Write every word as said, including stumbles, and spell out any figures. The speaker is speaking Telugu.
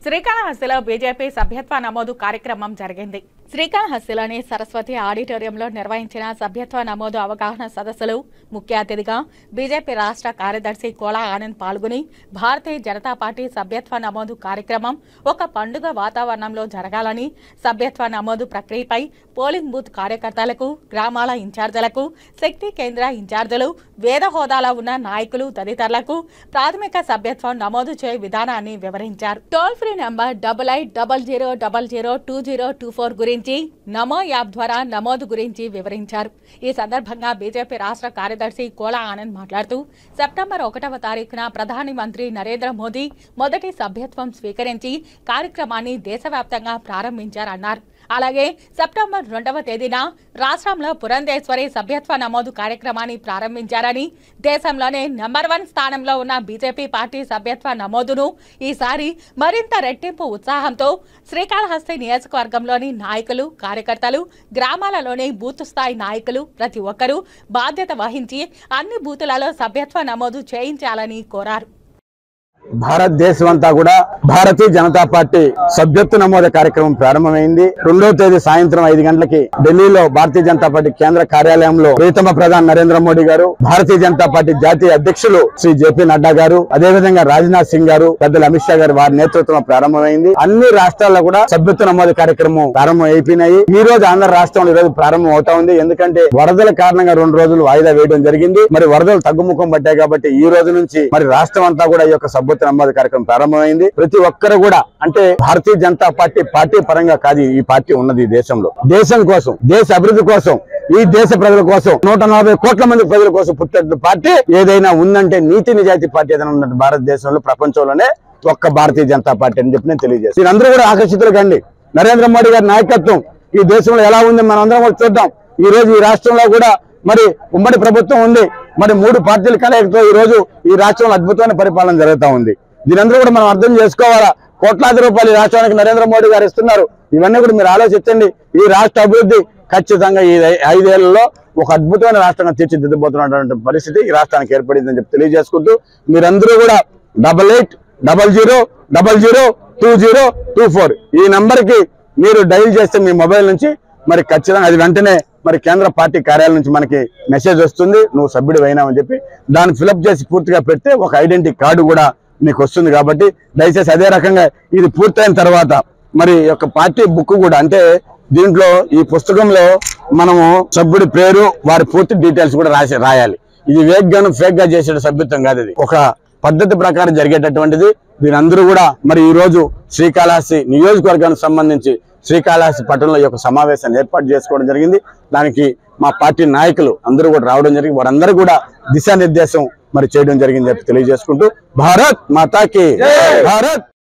శ్రీకాళహస్తిలో బీజేపీ సభ్యత్వ నమోదు కార్యక్రమం జరిగింది. శ్రీకాళహస్తిలోని సరస్వతి ఆడిటోరియంలో నిర్వహించిన సభ్యత్వ నమోదు అవగాహన సదస్సులో ముఖ్య అతిథిగా బీజేపీ రాష్ట్ర కార్యదర్శి కోలా ఆనంద్ పాల్గొని భారతీయ జనతా పార్టీ సభ్యత్వ నమోదు కార్యక్రమం ఒక పండుగ వాతావరణంలో జరగాలని, సభ్యత్వ నమోదు ప్రక్రియపై పోలింగ్ బూత్ కార్యకర్తలకు, గ్రామాల ఇన్ఛార్జీలకు, శక్తి కేంద్ర ఇన్ఛార్జీలు, వేద హోదాలో ఉన్న నాయకులు తదితరులకు ప్రాథమిక సభ్యత్వం నమోదు చేయ విధానాన్ని వివరించారు. Toll free number double eight double zero double zero two zero two four గురించి నమో యాప్ ద్వారా నమోదు గురించి వివరించారు. ఈ సందర్భంగా బీజేపీ రాష్ట్ర కార్యదర్శి కోలా ఆనంద్ మాట్లాడుతూ సెప్టెంబర్ ఒకటవ తారీఖున ప్రధాని మంత్రి నరేంద్ర మోదీ మొదటి సభ్యత్వం స్వీకరించి కార్యక్రమాన్ని దేశవ్యాప్తంగా ప్రారంభించారన్నారు. అలాగే సెప్టెంబర్ రెండవ తేదీన రాష్ట్రంలో పురంధేశ్వరి సభ్యత్వ నమోదు కార్యక్రమాన్ని ప్రారంభించారని, దేశంలోనే నెంబర్ వన్ స్థానంలో ఉన్న బీజేపీ పార్టీ సభ్యత్వ నమోదును ఈసారి మరింత రెట్టింపు ఉత్సాహంతో శ్రీకాళహస్తి నియోజకవర్గంలోని నాయకులు, కార్యకర్తలు, గ్రామాలలోని బూత్ స్థాయి నాయకులు ప్రతి ఒక్కరూ బాధ్యత వహించి అన్ని బూతులలో సభ్యత్వ నమోదు చేయించాలని కోరారు. భారతదేశం అంతా కూడా భారతీయ జనతా పార్టీ సభ్యత్వ నమోదు కార్యక్రమం ప్రారంభమైంది. రెండవ తేదీ సాయంత్రం ఐదు గంటలకి ఢిల్లీలో భారతీయ జనతా పార్టీ కేంద్ర కార్యాలయంలో ప్రీతమ ప్రధాని నరేంద్ర మోడీ గారు, భారతీయ జనతా పార్టీ జాతీయ అధ్యక్షులు శ్రీ జేపీ నడ్డా గారు, అదేవిధంగా రాజ్నాథ్ సింగ్ గారు, పెద్దలు అమిత్ షా గారు వారి నేతృత్వంలో ప్రారంభమైంది. అన్ని రాష్ట్రాల్లో కూడా సభ్యత్వ నమోదు కార్యక్రమం ప్రారంభం అయిపోయినాయి. ఈ రోజు ఆంధ్ర రాష్ట్రంలో ఈ రోజు ప్రారంభం అవుతా ఉంది. ఎందుకంటే వరదల కారణంగా రెండు రోజులు వాయిదా వేయడం జరిగింది. మరి వరదలు తగ్గుముఖం పట్టాయి కాబట్టి ఈ రోజు నుంచి మరి రాష్ట్రం అంతా కూడా ఈ యొక్క సభ్యత్వ నమోదు కార్యక్రమం ప్రారంభమైంది. ప్రతి ఒక్కరు కూడా అంటే భారతీయ జనతా పార్టీ పార్టీ పరంగా కాదు ఈ పార్టీ ఉన్నది దేశంలో, దేశం కోసం, దేశ అభివృద్ధి కోసం, ఈ దేశ ప్రజల కోసం, నూట నలభై కోట్ల మంది ప్రజల కోసం పుట్టిన పార్టీ ఏదైనా ఉందంటే నీతి నిజాయితీ పార్టీ ఏదైనా ఉన్నది భారతదేశంలో, ప్రపంచంలోనే ఒక్క భారతీయ జనతా పార్టీ అని చెప్పి నేను తెలియజేస్తాను. మీరందరూ కూడా ఆకర్షితులు కండి. నరేంద్ర మోడీ గారి నాయకత్వం ఈ దేశంలో ఎలా ఉంది మనం అందరం కూడా చూద్దాం. ఈ రోజు ఈ రాష్ట్రంలో కూడా మరి ఉమ్మడి ప్రభుత్వం ఉంది. మరి మూడు పార్టీల కలయికతో ఈ రోజు ఈ రాష్ట్రంలో అద్భుతమైన పరిపాలన జరుగుతూ ఉంది. దీనందరూ కూడా మనం అర్థం చేసుకోవాలా. కోట్లాది రూపాయలు ఈ రాష్ట్రానికి నరేంద్ర మోడీ గారు ఇస్తున్నారు. ఇవన్నీ కూడా మీరు ఆలోచించండి. ఈ రాష్ట్ర అభివృద్ధి ఖచ్చితంగా ఈ ఐదేళ్లలో ఒక అద్భుతమైన రాష్ట్రంగా తీర్చిదిద్దబోతున్నటువంటి పరిస్థితి ఈ రాష్ట్రానికి ఏర్పడిందని చెప్పి తెలియజేసుకుంటూ మీరందరూ కూడా double eight double zero double zero two zero two four ఈ నంబర్ కి మీరు డైల్ చేస్తే మీ మొబైల్ నుంచి మరి ఖచ్చితంగా అది వెంటనే మరి కేంద్ర పార్టీ కార్యాలయం నుంచి మనకి మెసేజ్ వస్తుంది, నువ్వు సభ్యుడు అయినావని చెప్పి. దాన్ని ఫిలప్ చేసి పూర్తిగా పెడితే ఒక ఐడెంటిటీ కార్డు కూడా మీకు వస్తుంది. కాబట్టి దయచేసి అదే రకంగా ఇది పూర్తయిన తర్వాత మరి యొక్క పార్టీ బుక్ కూడా అంటే దీంట్లో ఈ పుస్తకంలో మనము సభ్యుడి పేరు, వారి పూర్తి డీటెయిల్స్ కూడా రాసి రాయాలి. ఇది వేగ్ గాను ఫేక్ గా చేసే సభ్యత్వం కాదు. ఇది ఒక పద్ధతి ప్రకారం జరిగేటటువంటిది. దీని అందరూ కూడా మరి ఈ రోజు శ్రీకాళహస్తి నియోజకవర్గానికి సంబంధించి శ్రీకాళహస్తి పట్టణంలో ఈ యొక్క సమావేశాన్ని ఏర్పాటు చేసుకోవడం జరిగింది. దానికి మా పార్టీ నాయకులు అందరూ కూడా రావడం జరిగింది. వారందరూ కూడా దిశానిర్దేశం మరి చేయడం జరిగింది చెప్పి తెలియజేసుకుంటూ భారత్ మాతాకి భారత్.